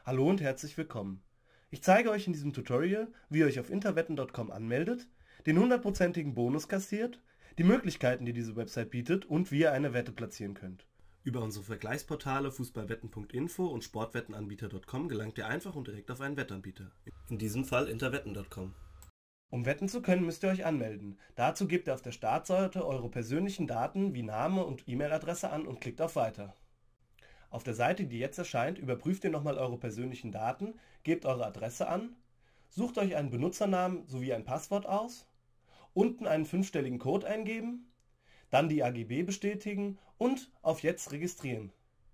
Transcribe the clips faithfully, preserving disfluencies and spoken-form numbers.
Hallo und herzlich willkommen. Ich zeige euch in diesem Tutorial, wie ihr euch auf interwetten punkt com anmeldet, den hundertprozentigen Bonus kassiert, die Möglichkeiten, die diese Website bietet und wie ihr eine Wette platzieren könnt. Über unsere Vergleichsportale fußballwetten punkt info und sportwettenanbieter punkt com gelangt ihr einfach und direkt auf einen Wettanbieter. In diesem Fall interwetten punkt com. Um wetten zu können, müsst ihr euch anmelden. Dazu gebt ihr auf der Startseite eure persönlichen Daten wie Name und E-Mail-Adresse an und klickt auf Weiter. Auf der Seite, die jetzt erscheint, überprüft ihr nochmal eure persönlichen Daten, gebt eure Adresse an, sucht euch einen Benutzernamen sowie ein Passwort aus, unten einen fünfstelligen Code eingeben, dann die A G B bestätigen und auf Jetzt registrieren.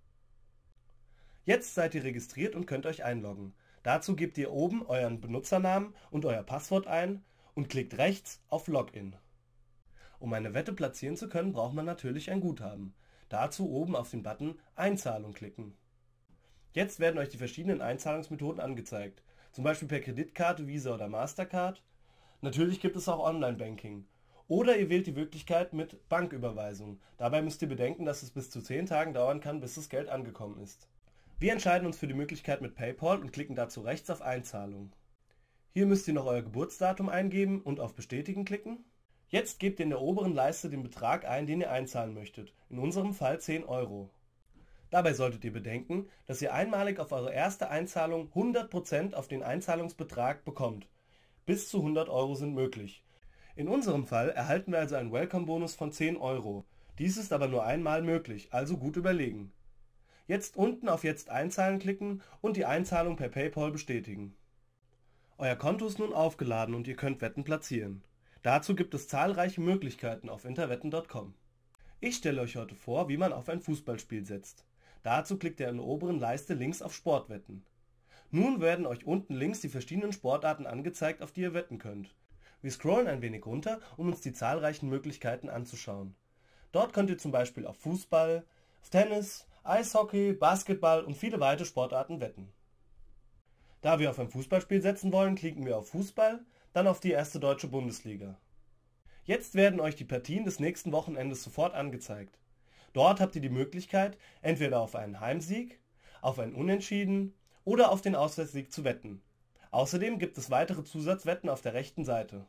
Jetzt seid ihr registriert und könnt euch einloggen. Dazu gebt ihr oben euren Benutzernamen und euer Passwort ein und klickt rechts auf Login. Um eine Wette platzieren zu können, braucht man natürlich ein Guthaben. Dazu oben auf den Button Einzahlung klicken. Jetzt werden euch die verschiedenen Einzahlungsmethoden angezeigt, zum Beispiel per Kreditkarte, Visa oder Mastercard. Natürlich gibt es auch Online-Banking. Oder ihr wählt die Möglichkeit mit Banküberweisung. Dabei müsst ihr bedenken, dass es bis zu zehn Tagen dauern kann, bis das Geld angekommen ist. Wir entscheiden uns für die Möglichkeit mit PayPal und klicken dazu rechts auf Einzahlung. Hier müsst ihr noch euer Geburtsdatum eingeben und auf Bestätigen klicken. Jetzt gebt ihr in der oberen Leiste den Betrag ein, den ihr einzahlen möchtet, in unserem Fall zehn Euro. Dabei solltet ihr bedenken, dass ihr einmalig auf eure erste Einzahlung hundert Prozent auf den Einzahlungsbetrag bekommt. Bis zu hundert Euro sind möglich. In unserem Fall erhalten wir also einen Welcome-Bonus von zehn Euro. Dies ist aber nur einmal möglich, also gut überlegen. Jetzt unten auf Jetzt einzahlen klicken und die Einzahlung per PayPal bestätigen. Euer Konto ist nun aufgeladen und ihr könnt Wetten platzieren. Dazu gibt es zahlreiche Möglichkeiten auf interwetten punkt com. Ich stelle euch heute vor, wie man auf ein Fußballspiel setzt. Dazu klickt ihr in der oberen Leiste links auf Sportwetten. Nun werden euch unten links die verschiedenen Sportarten angezeigt, auf die ihr wetten könnt. Wir scrollen ein wenig runter, um uns die zahlreichen Möglichkeiten anzuschauen. Dort könnt ihr zum Beispiel auf Fußball, auf Tennis, Eishockey, Basketball und viele weitere Sportarten wetten. Da wir auf ein Fußballspiel setzen wollen, klicken wir auf Fußball, dann auf die erste deutsche Bundesliga. Jetzt werden euch die Partien des nächsten Wochenendes sofort angezeigt. Dort habt ihr die Möglichkeit, entweder auf einen Heimsieg, auf ein Unentschieden oder auf den Auswärtssieg zu wetten. Außerdem gibt es weitere Zusatzwetten auf der rechten Seite.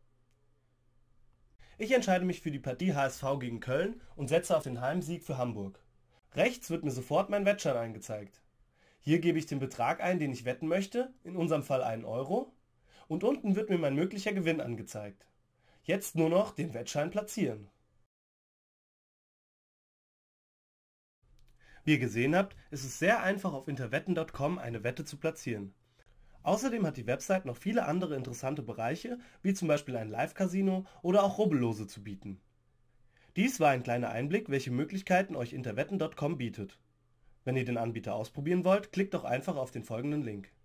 Ich entscheide mich für die Partie H S V gegen Köln und setze auf den Heimsieg für Hamburg. Rechts wird mir sofort mein Wettschein angezeigt. Hier gebe ich den Betrag ein, den ich wetten möchte, in unserem Fall einen Euro, und unten wird mir mein möglicher Gewinn angezeigt. Jetzt nur noch den Wettschein platzieren. Wie ihr gesehen habt, ist es sehr einfach auf interwetten punkt com eine Wette zu platzieren. Außerdem hat die Website noch viele andere interessante Bereiche, wie zum Beispiel ein Live-Casino oder auch Rubbellose zu bieten. Dies war ein kleiner Einblick, welche Möglichkeiten euch interwetten punkt com bietet. Wenn ihr den Anbieter ausprobieren wollt, klickt doch einfach auf den folgenden Link.